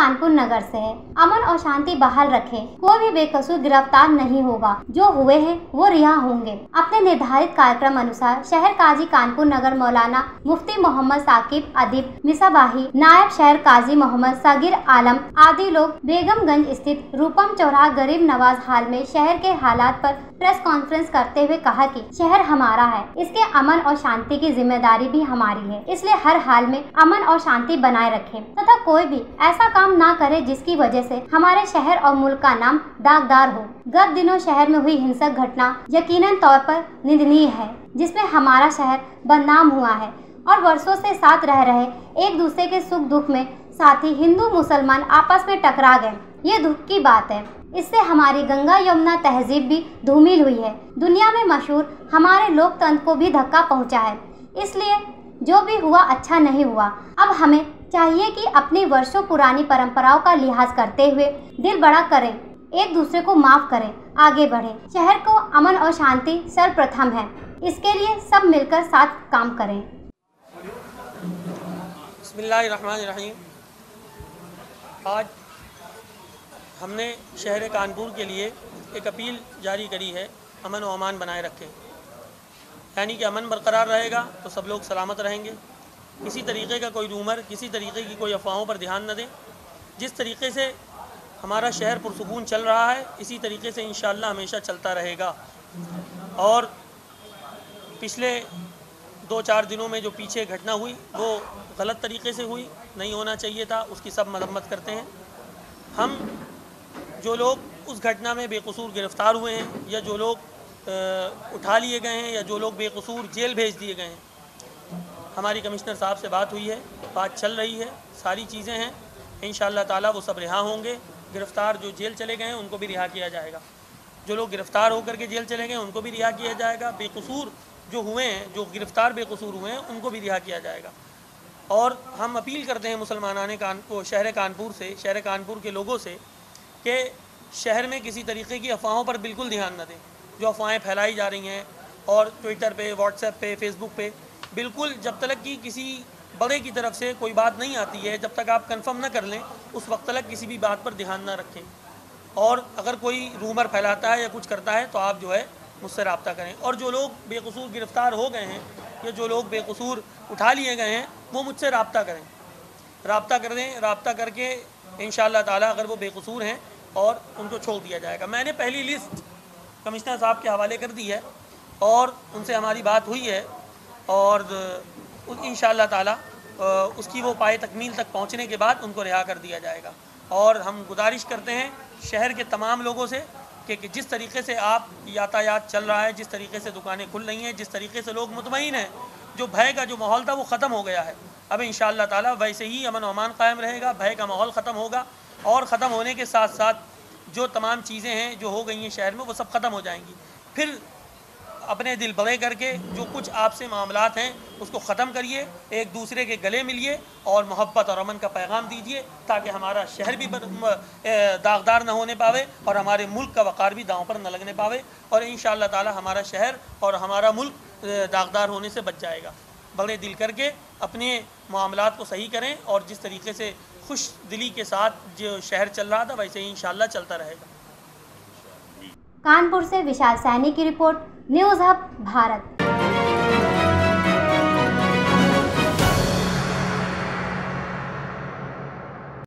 कानपुर नगर से है। अमन और शांति बहाल रखें, कोई भी बेकसूर गिरफ्तार नहीं होगा, जो हुए हैं वो रिहा होंगे। अपने निर्धारित कार्यक्रम अनुसार शहर काजी कानपुर नगर मौलाना मुफ्ती मोहम्मद साकिब अदीब मिसाबाही, नायब शहर काजी मोहम्मद सगीर आलम आदि लोग बेगमगंज स्थित रूपम चौराहा गरीब नवाज हाल में शहर के हालात पर प्रेस कॉन्फ्रेंस करते हुए कहा कि शहर हमारा है, इसके अमन और शांति की जिम्मेदारी भी हमारी है, इसलिए हर हाल में अमन और शांति बनाए रखें तथा कोई भी ऐसा काम ना करे जिसकी वजह से हमारे शहर और मुल्क का नाम दागदार हो। गत दिनों शहर में हुई हिंसक घटना यकीनन तौर पर निंदनीय है, जिसमें हमारा शहर बदनाम हुआ है और वर्षों से साथ रह रहे एक दूसरे के सुख दुख में साथी हिंदू मुसलमान आपस में टकरा गए। ये दुख की बात है। इससे हमारी गंगा यमुना तहजीब भी धूमिल हुई है। दुनिया में मशहूर हमारे लोकतंत्र को भी धक्का पहुंचा है। इसलिए जो भी हुआ अच्छा नहीं हुआ। अब हमें चाहिए कि अपनी वर्षों पुरानी परंपराओं का लिहाज करते हुए दिल बड़ा करें, एक दूसरे को माफ करें, आगे बढ़ें। शहर को अमन और शांति सर्वप्रथम है, इसके लिए सब मिलकर साथ काम करें। बिस्मिल्लाहिर्रहमानिर्रहीम। आज हमने शहर कानपुर के लिए एक अपील जारी करी है, अमन व अमान बनाए रखें। यानी कि अमन बरकरार रहेगा तो सब लोग सलामत रहेंगे। किसी तरीके का कोई रूमर, किसी तरीके की कोई अफवाहों पर ध्यान न दें। जिस तरीके से हमारा शहर पुरसुकून चल रहा है, इसी तरीके से इंशाअल्लाह हमेशा चलता रहेगा। और पिछले 2-4 दिनों में जो पीछे घटना हुई वो गलत तरीके से हुई, नहीं होना चाहिए था, उसकी सब मरम्मत करते हैं। हम जो लोग उस घटना में बेकसूर गिरफ़्तार हुए हैं या जो लोग उठा लिए गए हैं या जो लोग बेकसूर जेल भेज दिए गए हैं, हमारी कमिश्नर साहब से बात हुई है, बात चल रही है, सारी चीज़ें हैं। इंशाअल्लाह ताला वो सब रिहा होंगे। गिरफ़्तार जो जेल चले गए हैं उनको भी रिहा किया जाएगा। जो लोग गिरफ़्तार होकर के जेल चले गए उनको भी रिहा किया जाएगा। बेकसूर जो हुए हैं, जो गिरफ़्तार बेकसूर हुए हैं, उनको भी रिहा किया जाएगा। और हम अपील करते हैं मुसलमानाने शहर कानपुर से, शहर कानपुर के लोगों से कि शहर में किसी तरीके की अफवाहों पर बिल्कुल ध्यान न दें। जो अफवाहें फैलाई जा रही हैं और ट्विटर पे, व्हाट्सएप पे, फेसबुक पे, बिल्कुल जब तक कि किसी बड़े की तरफ से कोई बात नहीं आती है, जब तक आप कंफर्म न कर लें, उस वक्त तक किसी भी बात पर ध्यान न रखें। और अगर कोई रूमर फैलाता है या कुछ करता है तो आप जो है मुझसे रब्ता करें। और जो लोग बेकसूर गिरफ़्तार हो गए हैं या जो लोग बेकसूर उठा लिए गए हैं वो मुझसे रब्ता करें, रब्ता कर दें। रब्ता करके इंशाअल्लाह ताला अगर वो बेकसूर हैं और उनको छोड़ दिया जाएगा। मैंने पहली लिस्ट कमिश्नर साहब के हवाले कर दी है और उनसे हमारी बात हुई है और इंशाअल्लाह ताला उसकी वो पाए तकमील तक पहुंचने के बाद उनको रिहा कर दिया जाएगा। और हम गुजारिश करते हैं शहर के तमाम लोगों से कि जिस तरीके से आप यातायात चल रहा है, जिस तरीके से दुकानें खुल रही हैं, जिस तरीके से लोग मुतमईन हैं, जो भय का जो माहौल था वो ख़त्म हो गया है। अब इंशाअल्लाह ताला वैसे ही अमन व अमान कायम रहेगा, भय का माहौल ख़त्म होगा और ख़त्म होने के साथ साथ जो तमाम चीज़ें हैं जो हो गई हैं शहर में वो सब ख़त्म हो जाएंगी। फिर अपने दिल बड़े करके जो कुछ आपसे मामलात हैं उसको ख़त्म करिए, एक दूसरे के गले मिलिए और मोहब्बत और अमन का पैगाम दीजिए ताकि हमारा शहर भी दागदार न होने पावे और हमारे मुल्क का वक़ार भी दांव पर न लगने पावे। और इंशाअल्लाह ताला हमारा शहर और हमारा मुल्क दागदार होने से बच जाएगा। बड़े दिल करके अपने मामलात को सही करें और जिस तरीके से खुश दिली के साथ जो शहर चल रहा था वैसे ही इंशाअल्लाह चलता रहेगा। कानपुर से विशाल सैनी की रिपोर्ट, न्यूज़ हब भारत।